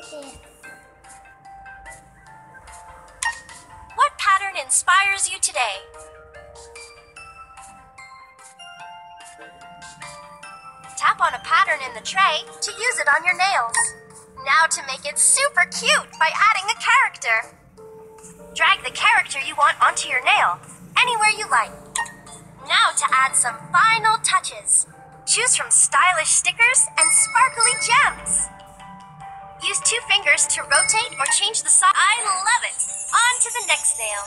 Yeah. What pattern inspires you today? Tap on a pattern in the tray to use it on your nails. Now to make it super cute by adding a character. Drag the character you want onto your nail, anywhere you like. Now to add some final touches. Choose from stylish stickers and sparkly gems. Use 2 fingers to rotate or change the size. I love it! On to the next nail.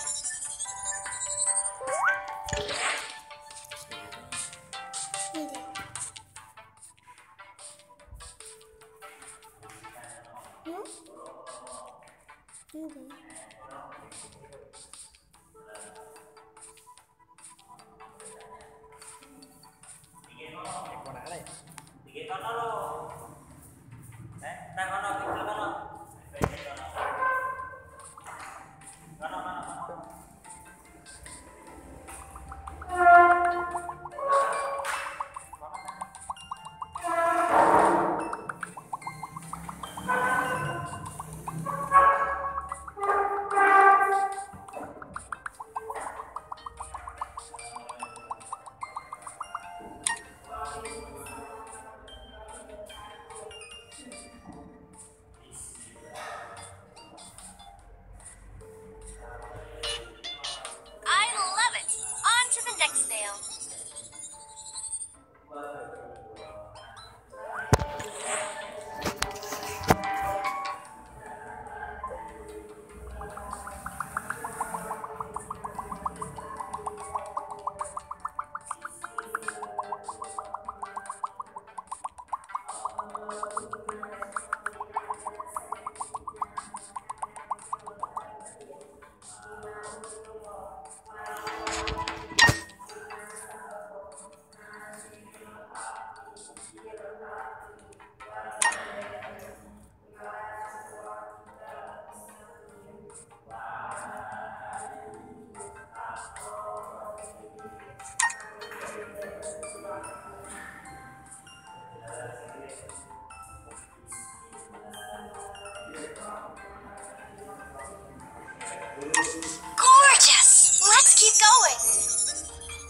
Gorgeous! Let's keep going.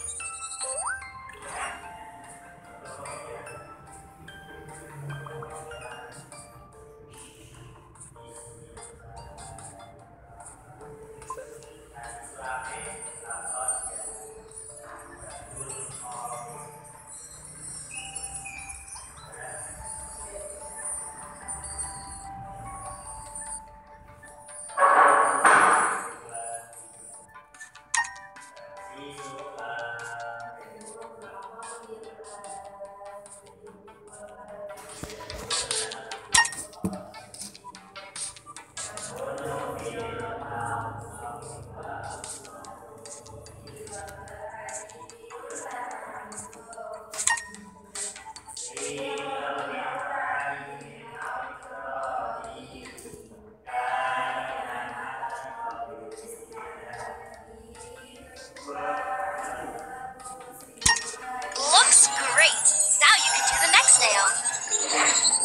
Looks great! Now you can do the next nail.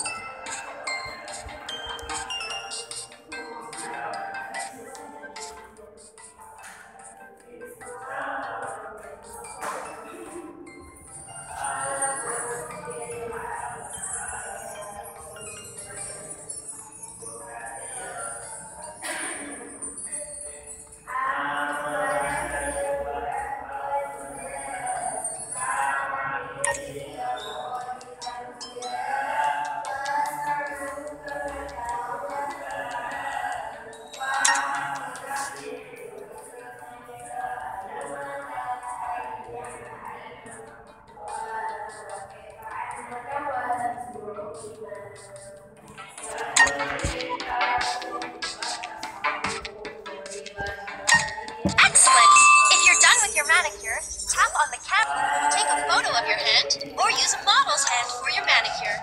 Excellent! If you're done with your manicure, tap on the camera, take a photo of your hand, or use a model's hand for your manicure.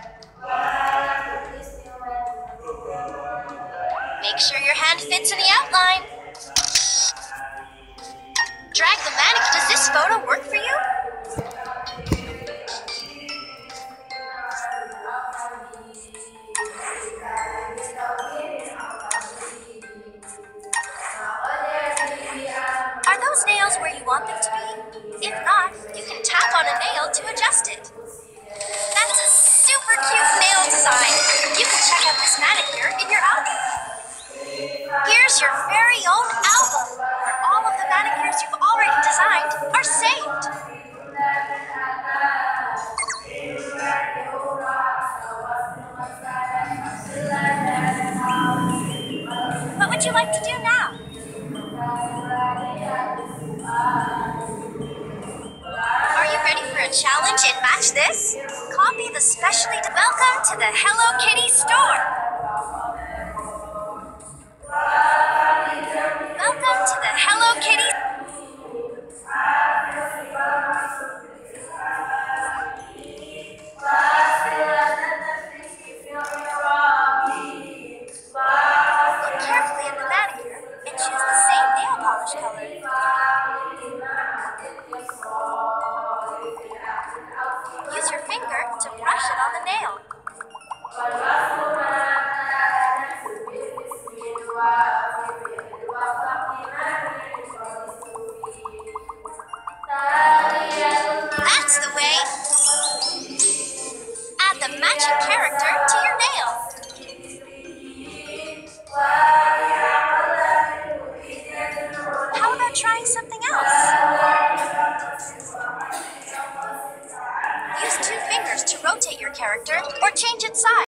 Make sure your hand fits in the outline. Drag the manicure. Does this photo work for you? would you like to do now? Are you ready for a challenge and match this? Copy the specially welcome to the Hello Kitty store. Welcome to the Hello Kitty. Look carefully at the manicure and choose the same nail polish color. Use your finger to brush it on the nail. That's the way. Add the matching character to your nail. How about trying something else? Use two fingers to rotate your character or change its size.